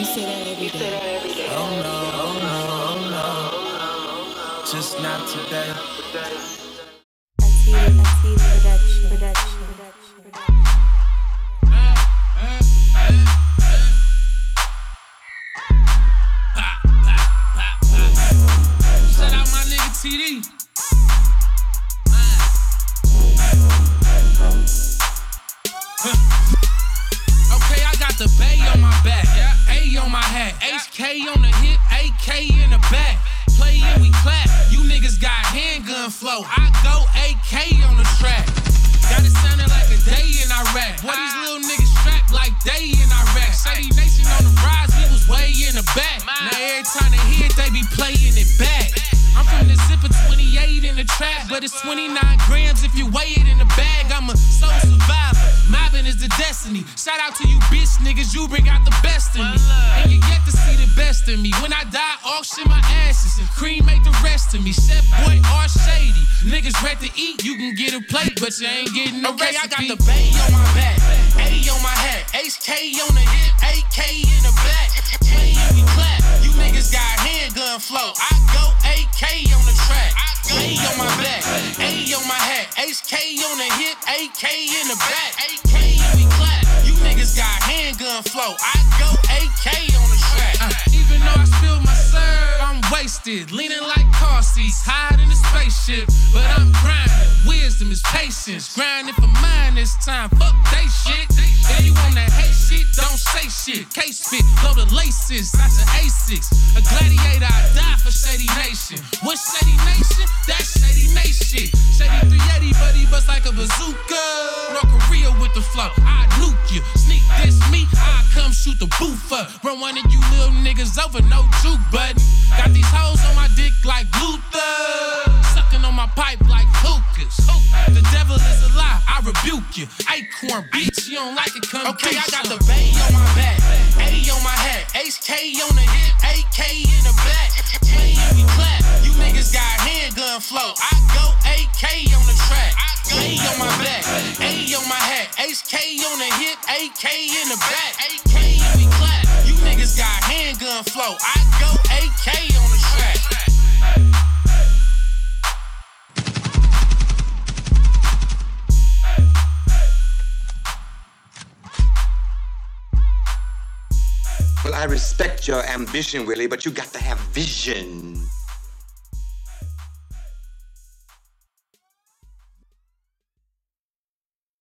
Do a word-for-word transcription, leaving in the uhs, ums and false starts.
say that every day. Oh no, oh no, oh no, just not today. I see it, I see the production, production, production. Shout out my nigga T D. Okay, I got the Bay on my back, A on my hat, H K on the hip, A K in the back. Play and we clap, you niggas got handgun flow. I go A K on the track. Got it sounding like a day in Iraq. Boy, these little niggas strapped like they in Iraq. Shady Nation on the rise, we was way in the back. Now every time they hear it, they be playing it back. I'm from the zipper twenty-eight in the trap, but it's twenty-nine grams if you weigh it in the bag. I'm a soul survivor, mobbing is the destiny. Shout out to you bitch niggas, you bring out the best in me. And you get to see the best in me. When I die, auction my ashes and cremate the rest of me. Chef boy or shady, niggas ready to eat, you can get a plate, but you ain't getting no okay, recipe. I got the Bay on my back, A on my hat, H K on the hip, A K in the back. Play and we clap, you niggas got handgun flow. I go A K on the track, A on my back, A on my hat, H K on the hip, A K in the back. A K and we clap, you niggas got handgun flow. I go A K on the track. Uh, even though I spilled my syrup, I'm wasted, leaning like car seats, hide in the spaceship, but I'm grinding. Wisdom is patience, grinding for mine this time. Fuck they shit. If you wanna hate shit, don't say shit. Case fit, blow the laces, that's an A six. A gladiator, I die for Shady Nation. What's Shady Nation? That's Shady Nation. Shady three eighty, but he bust like a bazooka. North Korea with the flow, I nuke you. Sneak this me, I come shoot the booth up. Run one of you little niggas over, no juke button. Got these hoes on my dick like Luther. Sucking on my pipe like hookahs. The devil is a lie, I rebuke you. Acorn beach, you don't like it, come okay, I got the Bay on my back, A on my hat, H K on the hip, A K in the back. Play and we clap, you niggas got handgun flow. I go A K on the track, A on my back, A on my hat, H K on the hip, A K in the back. A K and we clap, you niggas got handgun flow. I go A K on the track. Well, I respect your ambition, Willie, but you got to have vision.